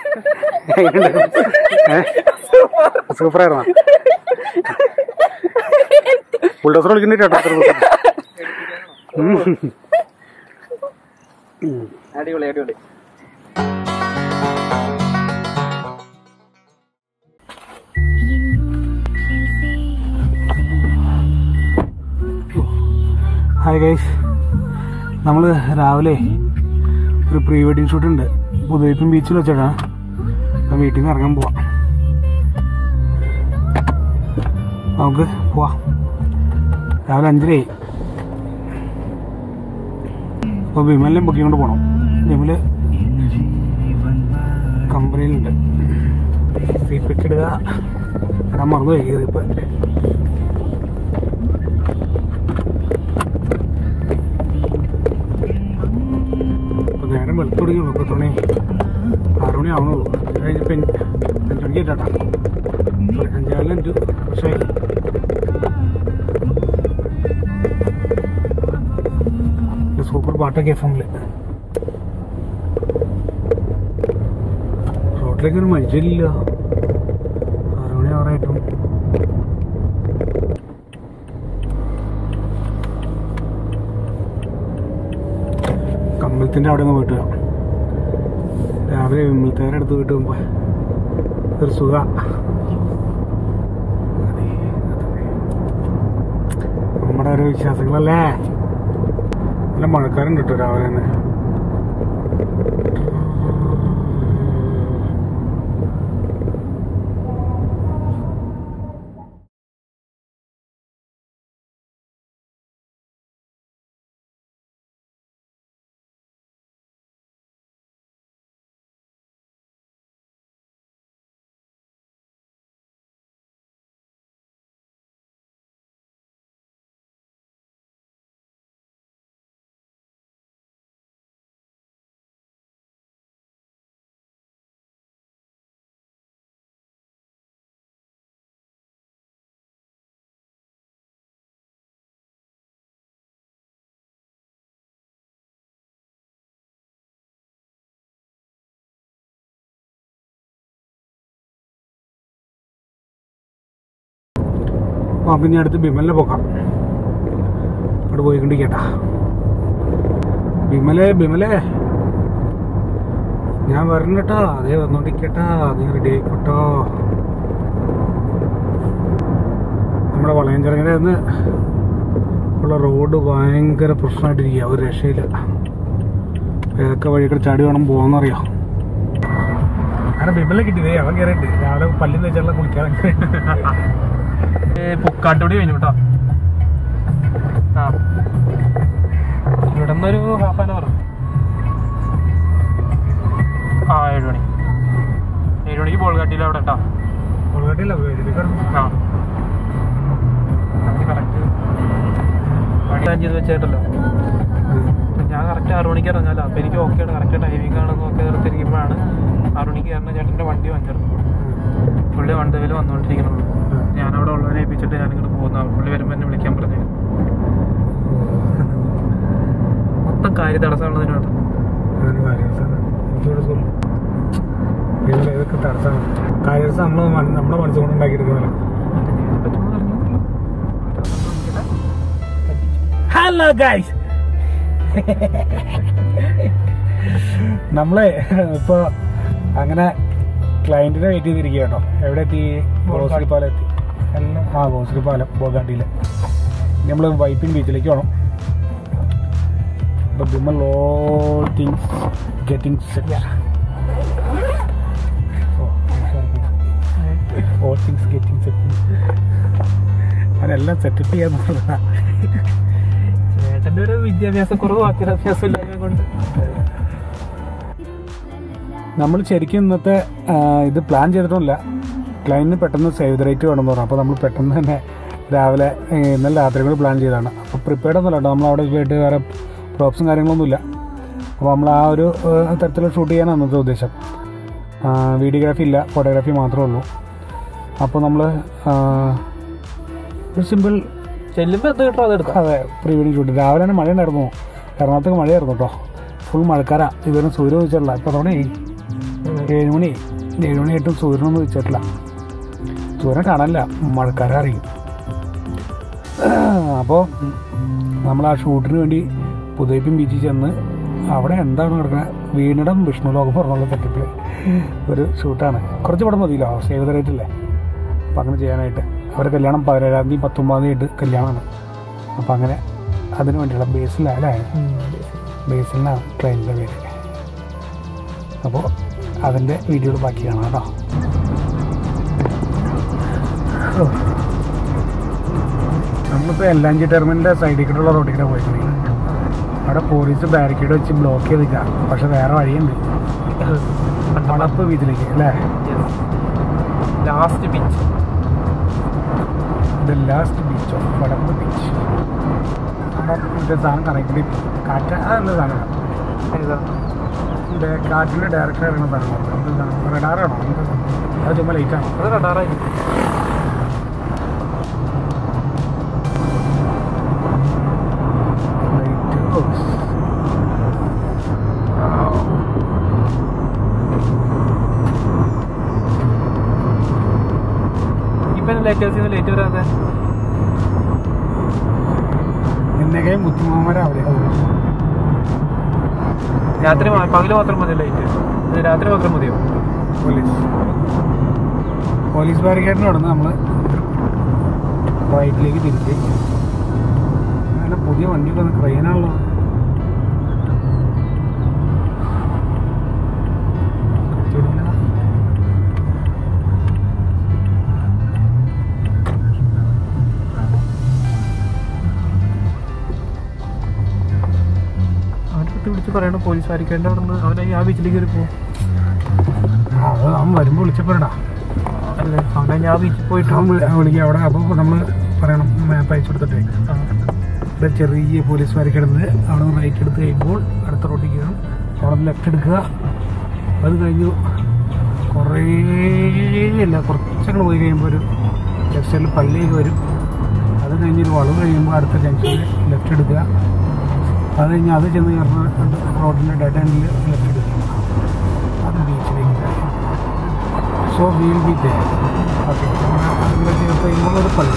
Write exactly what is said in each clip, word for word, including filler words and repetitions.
സൂപ്പറായിരുന്നോ? Bulldozer വിളിക്കുന്നുണ്ട് കേട്ടോ. അടിപൊളി അടിപൊളി. ഹായ് ഗൈസ്, നമ്മൾ രാവിലെ ഒരു പ്രീ വെഡിങ് ഷൂട്ട് ഉണ്ട് പുതുവൈപ്പും ബീച്ചിൽ വെച്ചിട്ടാണ്. അപ്പം വീട്ടിൽ നിന്ന് ഇറങ്ങാൻ പോവാം. നമുക്ക് പോവാം. രാവിലെ അഞ്ചരയായി. അപ്പോൾ വിമലിനെ ബുക്കിംഗ് കൊണ്ട് പോകണം. വിമല് കമ്പനിയിലുണ്ട്. സീറ്റ് ഇടുക. ഞാൻ മറന്നു പോയി കയറിയപ്പോൾ. അപ്പോൾ നേരം വെളുത്ത് തുടങ്ങിയുള്ളൂ. പത്ത് മണി ആറ് മണി ആവുന്നുള്ളൂ. അത് കഴിഞ്ഞപ്പോൾ അഞ്ച് മണിക്ക് കേട്ടാ സോറി അഞ്ചാറിന് അഞ്ച് പക്ഷേ സൂപ്പർ പാട്ടൊക്കെ എഫ് എമ്മില്. റോഡിലേക്ക് ഒരു മനുഷ്യരില്ല. ആറ് മണി ആറായിട്ടും. കമ്പലത്തിൻ്റെ അവിടെ നിന്ന് പോയിട്ട് വരാം. രാവിലെ വിമലത്തേരെ അടുത്ത് പോയിട്ട് പോകുമ്പോ ഒരു സുഖ. നമ്മുടെ ഓരോ വിശ്വാസങ്ങളല്ലേ. നല്ല മഴക്കാരുണ്ട് കേട്ടോ രാവിലെ തന്നെ. അപ്പം ഇനി അടുത്ത് ബിമലിനെ പോക്കാം. അവിടെ പോയിക്കൊണ്ടിരിക്കട്ടാ. ബിമലേ ബിമലേ ഞാൻ വരണട്ടാ. അതേ വന്നോണ്ടിരിക്കട്ടാ. നീ റെഡി ആയിക്കോട്ടോ. നമ്മുടെ വളയഞ്ചിറങ്ങിൻ്റെ നിന്ന് ഉള്ള റോഡ് ഭയങ്കര പ്രശ്നമായിട്ടിരിക്കുക. ഒരു രക്ഷയില്ല. ഏതൊക്കെ വഴിയൊക്കെ ചാടി വേണം പോകാമെന്നറിയാം. അങ്ങനെ ബിമലിനെ കിട്ടിയതേ. അവൻ കയറിയിട്ട് രാവിലെ പല്ലിന്ന് വെച്ചാൽ കുളിക്കാതെ പൊക്കാട്ടോടി കഴിഞ്ഞു കേട്ടോ. ആ ഇവിടെ നിന്നൊരു ഹാഫ് ആൻ അവർ. ആ ഏഴ് മണി ഏഴ് മണിക്ക് ബോൾഗാട്ടിയിൽ അവിടെ കേട്ടോ. ബോൾഗാട്ടിയില്ല ആ കറക്റ്റ് പണി ചെയ്ത് വെച്ചായിട്ടല്ലോ. ഞാൻ കറക്റ്റ് ആറു മണിക്ക് ഇറങ്ങാലോ. അപ്പം എനിക്ക് ഓക്കെയാണ്. കറക്റ്റ് ടൈമിംഗ് ആണെന്ന് നോക്കി നിർത്തിയിരിക്കുമ്പോഴാണ് ആറു മണിക്ക് കയറുന്ന ചേട്ടൻ്റെ വണ്ടി വഞ്ചിരുന്നു. പുള്ളി വണ്ടിയിൽ വന്നുകൊണ്ടിരിക്കണുള്ളൂ. ഞാനവിടെ ഉള്ളവരെ ഏൽപ്പിച്ചിട്ട് ഞാനിങ്ങോട്ട് പോകുന്ന. പുള്ളി വരുമ്പോൾ എന്നെ വിളിക്കാൻ പറഞ്ഞു. മൊത്തം കാര്യം തടസ്സമാണെന്ന് വേണ്ട. ഇതൊക്കെ തടസ്സമാണ്. കാര്യസ്ഥ നമ്മൾ നമ്മുടെ മനസ്സുകൊണ്ട് ഉണ്ടാക്കിയെടുക്കുന്നല്ലോ. ഹലോ ഗൈസ്, നമ്മളെ ഇപ്പൊ അങ്ങനെ ക്ലയന്റിനെ വെയിറ്റ് ചെയ്തിരിക്കുക കേട്ടോ. എവിടെ എത്തി? ഗോശ്രീ പാലം എത്തി. ആ ഗോശ്രീ പാലം ബോഗാട്ടിയിൽ. നമ്മൾ വൈപ്പിൻ ബീച്ചിലേക്ക് പോകണം. But Bimal, all things getting set. Yeah. Oh, all things getting set. അതെല്ലാം സെറ്റപ്പ് ചെയ്യാൻ ചേട്ടൻ്റെ ഒരു വിദ്യാഭ്യാസ കുറവ് വാക്യാഭ്യാസം ഇല്ലാതെ കൊണ്ട് നമ്മൾ ശരിക്കും ഇന്നത്തെ ഇത് പ്ലാൻ ചെയ്തിട്ടില്ല. ക്ലയന്റിന് പെട്ടെന്ന് സേവ് ദ റേറ്റ് വേണമെന്ന് പറഞ്ഞു. അപ്പോൾ നമ്മൾ പെട്ടെന്ന് തന്നെ രാവിലെ ഇന്നലെ രാത്രി കൂടി പ്ലാൻ ചെയ്തതാണ്. അപ്പോൾ പ്രിപ്പയർഡ് ഒന്നുമല്ല കേട്ടോ. നമ്മൾ അവിടെ പോയിട്ട് വേറെ പ്രോപ്സും കാര്യങ്ങളൊന്നുമില്ല. അപ്പോൾ നമ്മൾ ആ ഒരു തരത്തിൽ ഷൂട്ട് ചെയ്യാനാണ് അന്നത്തെ ഉദ്ദേശം. വീഡിയോഗ്രാഫി ഇല്ല, ഫോട്ടോഗ്രാഫി മാത്രമേ ഉള്ളൂ. അപ്പോൾ നമ്മൾ ഒരു സിമ്പിൾ ചെല്ലുമ്പോൾ എന്ത് കിട്ടുമോ അതെടുക്കാം. അതെ, പ്രീ വെഡിങ് ഷൂട്ട്. രാവിലെ തന്നെ മഴയുണ്ടായിരുന്നു. എറണാകുളത്തേക്ക് മഴയായിരുന്നു കേട്ടോ. ഫുൾ മഴക്കാരാ. ഇവരും സൂര്യ വെച്ചിട്ടുള്ള ഇപ്പോൾ തവണ ഏഴ് മണി ഏഴ് മണിയായിട്ടും സൂര്യനൊന്നും വെച്ചിട്ടില്ല. സൂര്യനെ കാണാനില്ല, മഴക്കാരെ അറിയും. അപ്പോൾ നമ്മൾ ആ ഷൂട്ടിന് വേണ്ടി പുതുവൈപ്പിൻ ബീച്ചിൽ ചെന്ന് അവിടെ എന്താണ് നടക്കുന്നത്, വീണിടം വിഷ്ണു ലോകം പറഞ്ഞുള്ള സെറ്റപ്പിൽ ഒരു ഷൂട്ടാണ്. കുറച്ച് പടം മതിയല്ലോ, സേവ് ദ ഡേറ്റ് അല്ലേ. അപ്പം അങ്ങനെ ചെയ്യാനായിട്ട് അവരുടെ കല്യാണം പതിനേഴാം തീയതി പത്തൊമ്പതാം തീയതി ആയിട്ട് കല്യാണമാണ്. അപ്പം അങ്ങനെ അതിന് വേണ്ടിയുള്ള ബേസിലല്ലേ, ബേസിലാണ് ട്രെയിനിൻ്റെ പേര്. അപ്പോൾ അതിൻ്റെ വീഡിയോകൾ ബാക്കി കാണാം കേട്ടോ. നമ്മളിപ്പോൾ എല്ലാഞ്ചി ടെർമിനലിൻ്റെ സൈഡിൽ കൂടെയുള്ള റോഡിൽ കൂടെ പോയിട്ടുണ്ടെങ്കിൽ അവിടെ പോലീസ് ബാരിക്കേഡ് വെച്ച് ബ്ലോക്ക് ചെയ്തിരിക്കുക. പക്ഷെ വേറെ വഴിയുണ്ട് വളപ്പ് ബീച്ചിലേക്ക് അല്ലേ. Last beach, the last beach of Valappu beach. മറ്റേ സാധനം കറക്റ്റ് കാറ്റ് അതെന്താ സാധനം, കാറ്റിൻ്റെ ഡയറക്റ്റ് അറിയുന്ന സാധനമാണ്. എന്ത് സാധനം, റഡാറാണോ? എന്ത് അത് ചുമ്മാ ലൈറ്റാണോ? അത് റഡാറായിരിക്കും. ലേറ്റ് ലേറ്റ് വരാതെ എന്നൊക്കെ ബുദ്ധിമാന്മാരെ അവിടെ രാത്രി പകല് മാത്രം മതി ലൈറ്റ്, രാത്രി മാത്രം മതിയോ? പോലീസ് പോലീസ് ബാരിക്കേഡിന് നടന്ന് നമ്മൾ റൈറ്റിലേക്ക് തിരിച്ച് അങ്ങനെ പുതിയ വണ്ടിയൊക്കെ വന്ന് ട്രെയിനാണല്ലോ. വിളിച്ച് പറയണം പോലീസ് ആയിരിക്കേണ്ട അവിടെ നിന്ന് അവനെ ആ ബീച്ചിലേക്ക് കയറി പോകും. അത് അവൻ വരുമ്പോൾ വിളിച്ചപ്പോഴാ അല്ലേ, അവനെ ഞാൻ ബീച്ചിൽ പോയിട്ട് വിളിക്കുക അവിടെ. അപ്പോൾ നമ്മൾ പറയണം മാപ്പ് അയച്ചു കൊടുത്തിട്ടേ ഇവിടെ ചെറിയ പോലീസ് ബാരിക്കേഡ് അവിടെ നിന്ന് റൈറ്റ് എടുത്ത് കഴിയുമ്പോൾ അടുത്ത റോഡിൽ കയറും, അവിടെ നിന്ന് ലെഫ്റ്റ് എടുക്കുക. അത് കഴിഞ്ഞു കുറേ ഇല്ല കുറച്ചങ്ങനെ പോയി കഴിയുമ്പോൾ ഒരു ലെഫ്റ്റ് സൈഡിൽ പള്ളിയൊക്കെ വരും. അത് കഴിഞ്ഞൊരു വളവ് കഴിയുമ്പോൾ അടുത്ത ജംഗ്ഷനിൽ ലെഫ്റ്റ് എടുക്കുക. അത് കഴിഞ്ഞ് അത് ചെന്ന് കയറുന്ന റോഡിൻ്റെ ഡെഡ് എൻഡിൽ ലെഫ്റ്റ് എടുക്കുക. അത് ബീച്ചിലേക്ക്. So we'll be there. Okay, അതിൻ്റെ ചേർത്ത് കഴിയുമ്പോൾ ഒരു പള്ളി.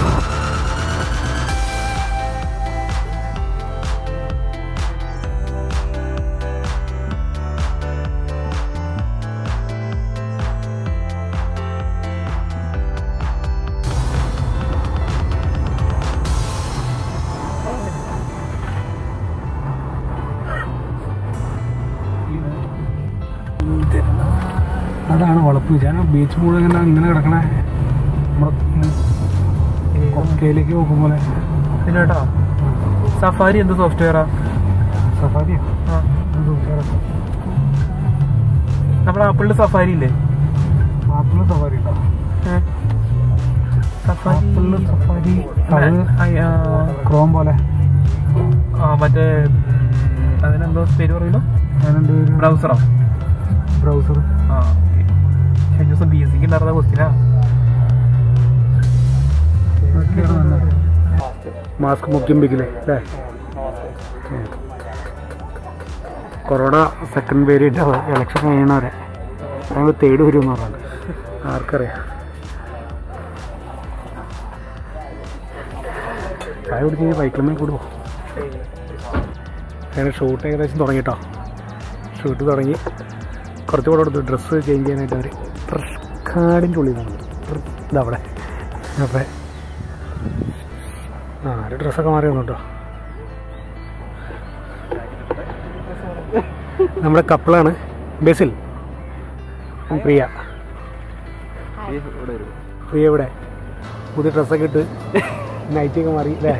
അതാണ് വളപ്പ് ബീച്ച്. ആ ബീച്ച് മുഴുവൻ ഇങ്ങനെ ഇങ്ങനെ കിടക്കണേ നമ്മുടെ കൊക്കയിലേക്ക് നോക്കും പോലെ. പിന്നേട്ടാ സഫാരി എന്ത് സോഫ്റ്റ്വെയറാ? സഫാരിയോ? ആ സോഫ്റ്റ്വെയർ നമ്മുടെ ആപ്പിളിൻ്റെ സഫാരി ഇല്ലേ? ആപ്പിളിൽ സഫാരി ഉണ്ടോ? സഫാരി സഫാരി ക്രോം പോലെ. ആ മറ്റേ അതിനെന്തോ പേര് പറയല്ലോ, അതിനെന്ത് ബ്രൗസറോ? ബ്രൗസർ. ആ കഴിഞ്ഞ ദിവസം ബി എസ് സിക്ക് ഉണ്ടായിരുന്ന ക്വസ്റ്റിനാ. മാസ്ക് മുക്കിമ്പിക്കില്ലേ അല്ലേ? കൊറോണ സെക്കൻഡ് വേരിയൻ്റ് ഇലക്ഷൻ കഴിയണവരെ ഞങ്ങൾ തേടി വരുമെന്ന് പറഞ്ഞത് ആർക്കറിയാം. ചായ കുടിച്ച് ബൈക്കിലമ്മേ കൂടുമോ? അങ്ങനെ ഷൂട്ട് ഏകദേശം തുടങ്ങിട്ടോ. ഷൂട്ട് തുടങ്ങി കുറച്ച് കൂടെ കൊടുത്തു ഡ്രസ്സ് ചേഞ്ച് ചെയ്യാനായിട്ട് അവർ ഡ്രസ് കാർഡിൻ്റെ ഉള്ളിൽ നിന്ന് ഇതവിടെ. അപ്പോൾ ആ ഒരു ഡ്രസ്സൊക്കെ മാറി വന്നു കേട്ടോ. നമ്മുടെ കപ്പിളാണ് ബേസിൽ, പ്രിയ. പ്രിയ ഇവിടെ പുതിയ ഡ്രസ്സൊക്കെ ഇട്ട് നൈറ്റൊക്കെ മാറി അല്ലേ?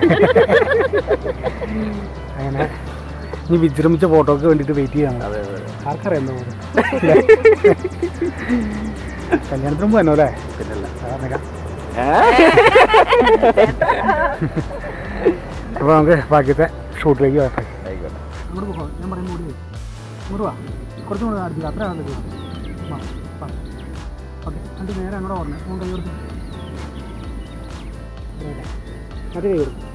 അങ്ങനെ നീ വിജൃംഭിച്ച ഫോട്ടോക്ക് വേണ്ടിയിട്ട് വെയിറ്റ് ചെയ്യാണ്. ആർക്കറിയാം കല്യാണത്തിന് മുമ്പ് തന്നെ അല്ലേ? അപ്പോൾ നമുക്ക് ബാക്കിയത്തെ ഷൂട്ടിലേക്ക് വരട്ടെ. ഇങ്ങോട്ട് പോകാം, ഞാൻ പറയും കൂടി ഇങ്ങോട്ട് വാ, കുറച്ചും കൂടെ അടുത്തില്ല, അത്ര ആളത്തേക്ക് വാ വാ. ഓക്കെ, എന്നിട്ട് നേരെ അങ്ങോട്ട് പറഞ്ഞു ഫോൺ കൈ കൊടുത്തു മറ്റേ കൈ കൊടുത്തു.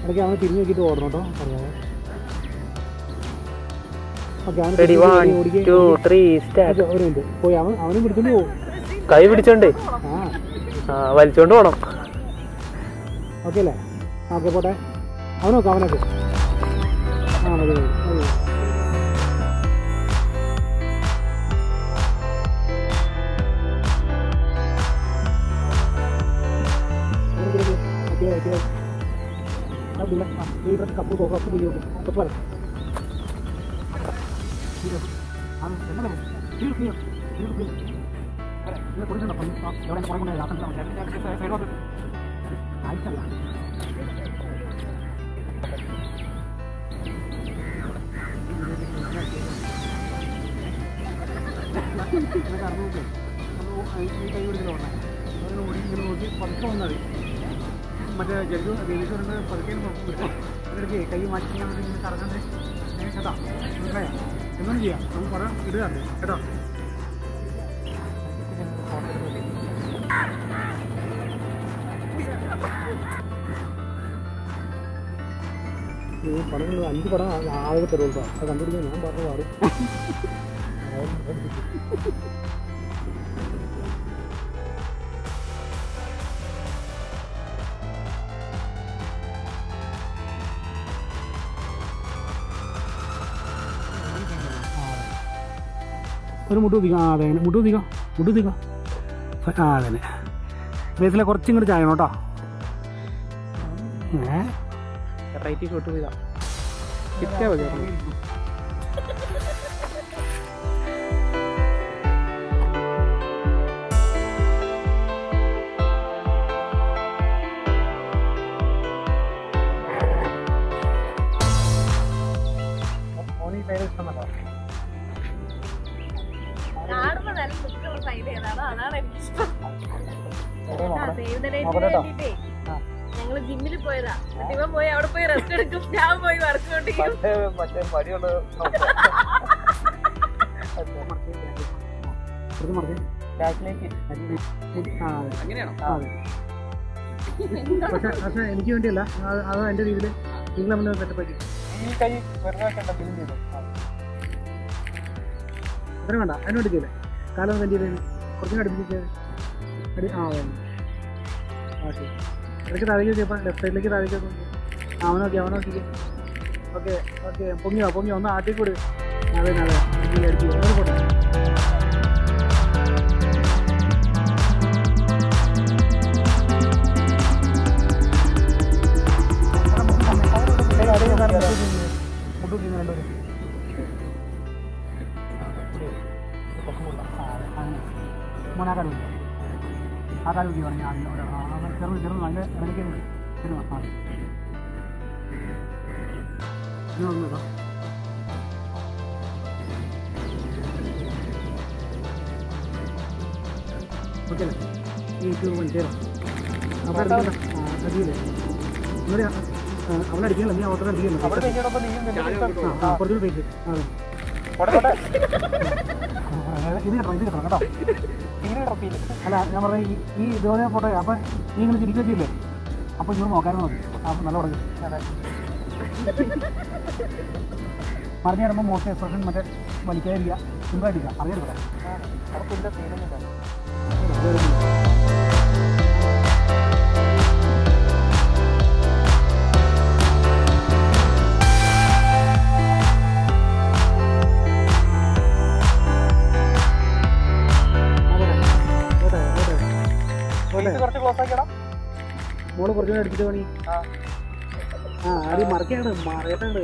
ഇടയ്ക്ക് അവന് തിരിഞ്ഞ് നോക്കിയിട്ട് ഓടണം കേട്ടോ അറിയാതെ. ഓക്കെ അവന് ഒരു മിനിറ്റ് പോയി അവൻ അവനും പിടിച്ചോണ്ട് പോകും. കൈ പിടിച്ചോണ്ടേ ആ വലിച്ചോണ്ട് പോണം. ഓക്കെ അല്ലേ? ഓക്കെ പോട്ടെ. അവനോക്കെ അവനൊക്കെ ആ മതി മതി മതി. കപ്പ് കപ്പ് പോയി കപ്പ് പറയാം. മറ്റേ ജഡ്ജു ദേവീശ്വരൻ്റെ പതുക്കെ അതിനിടയ്ക്ക് കൈ മാറ്റി ഇങ്ങനെ കറങ്ങാണ്ട് കേട്ടോ മനസ്സിലായോ? ഒന്നും ചെയ്യാം നമുക്ക് പറയാം ഇടുകയാണ് കേട്ടോ. പടങ്ങൾ അഞ്ച് പടം ആകെ തരുള്ളൂ. അത് കണ്ടുപിടിക്കാൻ ഞാൻ പറഞ്ഞ പാടും. ഒരു മുട്ടു കുത്തിക്കാം. ആ അതെ മുട്ടു കുത്തിക്കാം മുട്ടു കുത്തിക്കാം. ആ അതന്നെ ബേസിലെ കുറച്ചും ഇങ്ങോട്ട് ചായണം കേട്ടോ. ഏ റൈറ്റ് ഷോട്ട് പോയതാ കിട്ടിയാ മതി. ഞങ്ങള് ജിമ്മിൽ പോയതാ. ഇവൻ പോയി അവിടെ പോയി റെസ്റ്റ് എടുക്കും, ഞാൻ പോയി വർക്കൗട്ട് ചെയ്യും. പക്ഷെ എനിക്ക് വേണ്ടിയല്ല, അത് എന്റെ രീതിയിൽ നിങ്ങൾ നമ്മൾ സെറ്റപ്പാക്കി. അത്രയും വേണ്ട, അതിന് വേണ്ടിയില്ലേ കാലം എൻ്റെ കുറച്ചും അടുപ്പിച്ച് അടി. ആ വേണം ഓക്കെ. ഇടയ്ക്ക് താഴേക്ക് നോക്കിയപ്പോൾ ലെഫ്റ്റ് സൈഡിലേക്ക് താഴേക്ക് നോക്കി. അവനോക്കി അവനോക്കി ഓക്കെ ഓക്കെ. പൊങ്ങിയോ പൊങ്ങിയോ ഒന്ന് ആട്ടി കൂടി. അതെ അതെ അടിച്ചു അങ്ങനെ പോട്ടെ. മോനാക്കാൻ ആ കാലം നോക്കി പറഞ്ഞു ചെറുത് ചെറുത് നല്ല ഇടയ്ക്ക് ചെറുതാ. ആ ഇത് നോക്കുന്നോ ഓക്കെ അല്ലേ? ഈ ടു വൺ സീറോ അവിടെ അടിക്കില്ലേ ഇവിടെ അവിടെ അടിക്കണല്ലോ. നീ ഓട്ടോ അടിക്കല്ലോ കുറച്ചുകൂടി പേജ്. അതെ ഇത് കേട്ടോ ഇത് കേട്ടോ കേട്ടോ. അല്ല ഞാൻ പറഞ്ഞ ഈ ഇതുപോലെ ഫോട്ടോ അപ്പം നീ ഇങ്ങനെ തിരിച്ചു വെച്ചില്ലേ അപ്പം ഇങ്ങോട്ട് നോക്കാനും മതി. അപ്പം നല്ല തുടങ്ങി മറിഞ്ഞ് കിടമ്പോൾ മോസ്റ്റ് എക്സ്പ്രഷൻ മറ്റേ വലിക്കാതിരിക്കുക, സിമ്പിളായിട്ടിരിക്കുക. അറിയാം മോള് കുറച്ചുകൂടെ അടിച്ചിട്ട് പണി. ആ ആദ്യം മറക്കാണ് മറയട്ടുണ്ട്.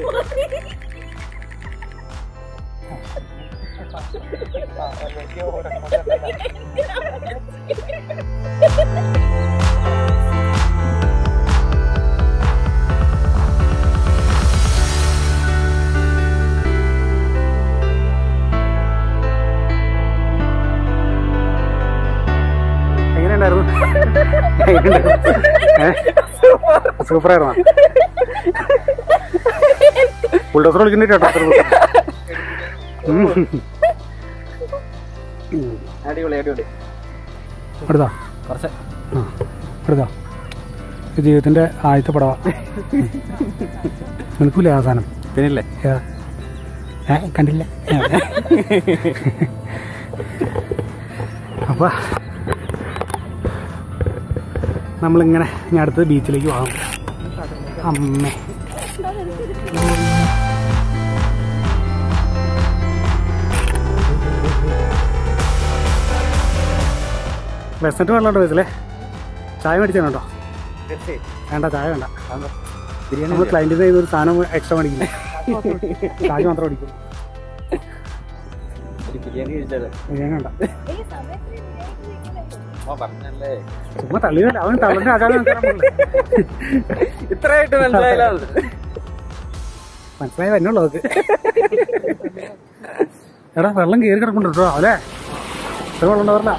എങ്ങനെയുണ്ടായിരുന്നു? സൂപ്പറായിരുന്നോ? ബുൾഡോസർ വിളിക്കുന്നുണ്ട് കേട്ടോ. അടിപൊളി അടിപൊളി. എടുത്താ കുറച്ച് എടുത്താ ജീവിതത്തിന്റെ ആദ്യത്തെ പടവാ. നിനക്കൂല്ലേ ആ സാധനം? പിന്നില്ലേ ഏ കണ്ടില്ല. അപ്പൊ നമ്മളിങ്ങനെ ഞാൻ അടുത്തത് ബീച്ചിലേക്ക് പോകാം. അമ്മേ ബെസ്റ്റ് വെള്ളമുണ്ടോ ബസ്സിലെ? ചായ മേടിച്ചാണോ? വേണ്ട, ചായ വേണ്ട. നമ്മൾ ക്ലയൻറ്റിന് ഒരു സാധനം എക്സ്ട്രാ മേടിക്കില്ല, ചായ മാത്രം മേടിക്കും. ബിരിയാണി വേണ്ട. ചുമ്മാ തള്ളിയല്ല, അവൻ തള്ളിന്റെ ആചാരം ഇത്രയായിട്ട് മനസ്സിലായില്ല. മനസ്സിലായി വരുന്നുള്ളൂ അതൊക്കെ. എടാ വെള്ളം കയറി കിടക്കുന്നുണ്ട് കേട്ടോ അല്ലേ? ഇത്ര വെള്ളം ഉണ്ടാവില്ല.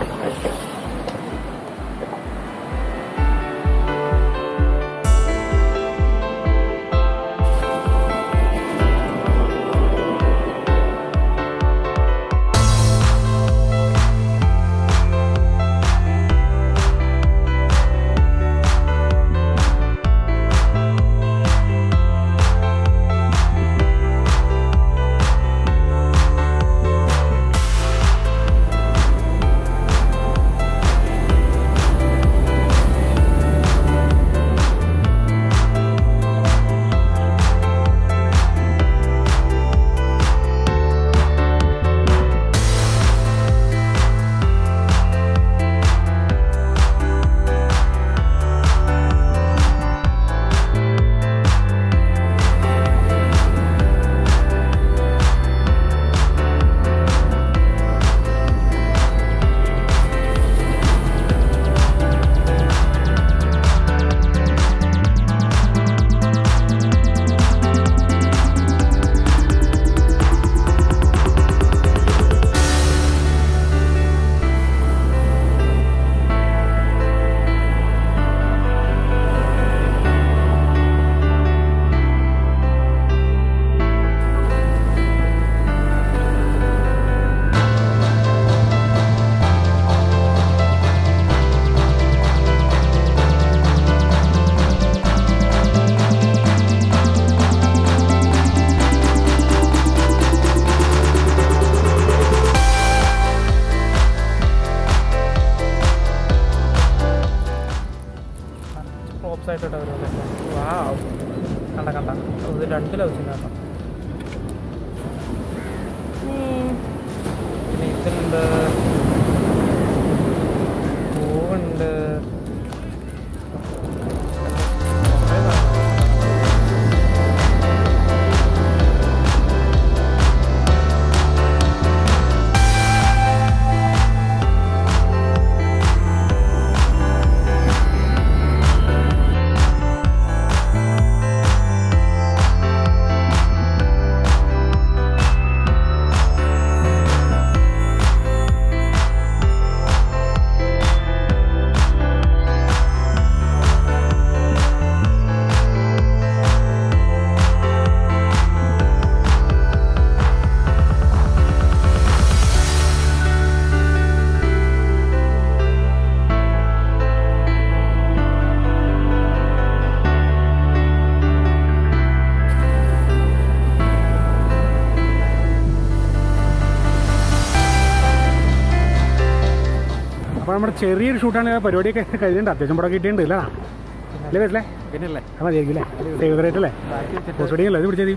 ആയിട്ടോട്ട് അവർ വാ കണ്ട കണ്ട ഇത് രണ്ട് ലൗസിൻ്റെ കേട്ടോ. പിന്നെ ഇതുണ്ട്, പൂവുണ്ട്, അപ്പോൾ നമ്മുടെ ചെറിയൊരു ഷൂട്ടാണ് പരിപാടിയൊക്കെ കഴിഞ്ഞിട്ടുണ്ട്. അത്യാവശ്യം പടം കിട്ടിയിട്ടുണ്ട് അല്ലേ? അല്ലേ വരില്ലേ? പിന്നല്ലേ അത് മതിയായിരിക്കില്ലേ? സേവറേറ്റല്ലേ? പോസ്റ്റടിയല്ലേ? അത് പിടിച്ചത്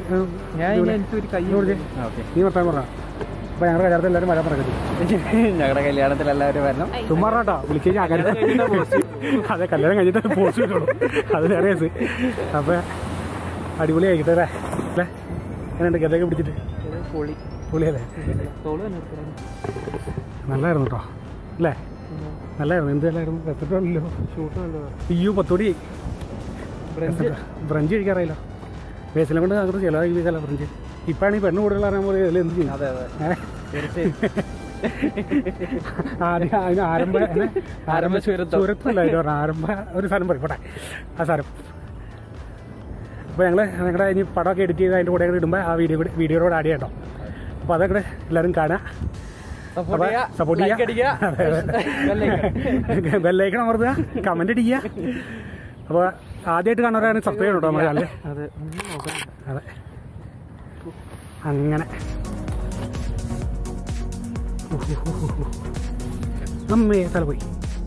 നീ വർത്താൻ പറഞ്ഞ. അപ്പോൾ ഞങ്ങളുടെ കല്യാണത്തിൽ എല്ലാവരും വരാൻ പറഞ്ഞു. ഞങ്ങളുടെ കല്യാണത്തിൽ എല്ലാവരും വരണം. ചുമ്മാ കേട്ടോ വിളിക്കുക. അതെ, കല്യാണം കഴിഞ്ഞിട്ട് പോസ്റ്റ് കിട്ടുള്ളൂ. അത് വേറെ കേസ്. അപ്പോൾ അടിപൊളി ആയിക്കട്ടെ അല്ലേ? അല്ലേ എങ്ങനെയുണ്ട് ഗതൊക്കെ പിടിച്ചിട്ട്? പൊളി പൊളിയല്ലേ? നല്ലായിരുന്നു കേട്ടോ അല്ലേ? നല്ലായിരുന്നു. എന്തെല്ലായിരുന്നു? രസമാണല്ലോ ഷൂട്ട് നല്ലതാണ്. അയ്യോ പത്തോടി ബ്രഞ്ച് കഴിക്കാറിയില്ല. ബേസിനെ കൊണ്ട് അങ്ങോട്ട് ചിലവാക്കി വീശാല ബ്രഞ്ച്. ഇപ്പാണ് ഈ പെണ്ണ് കൂടുതൽ അറിയാൻ പോലെ ഇതിൽ എന്ത് ചെയ്യും? അതെ അതെ ആദ്യം അതിന് ആരംഭ ആരംഭ ചുരത്തല്ല ഇത് പറഞ്ഞാൽ ആരംഭ ഒരു സാധനം പറയും പോട്ടെ ആ സാധനം. അപ്പോൾ ഞങ്ങൾ ഞങ്ങളുടെ ഇനി പടമൊക്കെ എഡിറ്റ് ചെയ്ത് അതിൻ്റെ കൂടെ ഇടുമ്പോൾ ആ വീഡിയോ കൂടെ വീഡിയോയോട് ആഡ് ചെയ്യാം കേട്ടോ. അപ്പോൾ അതൊക്കെ എല്ലാവരും കാണുക, സപ്പോർട്ട് ചെയ്യുക, ബെല്ലൈക്കൺ അമർത്തുക, കമന്റ് അടിക്കുക. അപ്പോൾ ആദ്യമായിട്ട് കാണുന്നവരാണ് സബ്സ്ക്രൈബ് കേട്ടോ നമ്മുടെ ചാനൽ. അതെ ഒന്നും നോക്കാം. അതെ അങ്ങനെ അമ്മേ തല പോയി.